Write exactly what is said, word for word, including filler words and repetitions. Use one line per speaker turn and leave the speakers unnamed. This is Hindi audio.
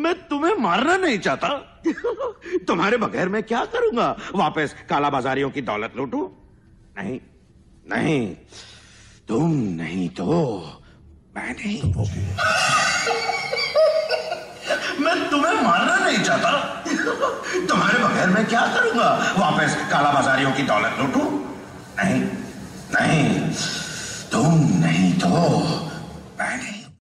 मैं तुम्हें मारना नहीं चाहता। तुम्हारे बगैर मैं क्या करूंगा? वापस काला बाजारियों की दौलत लूटूं? नहीं नहीं, तुम नहीं तो मैं नहीं। मैं तुम्हें मारना नहीं चाहता। तुम्हारे बगैर मैं क्या करूंगा? वापस काला बाजारियों की दौलत लूटूं? नहीं नहीं, तुम नहीं तो मैं नहीं।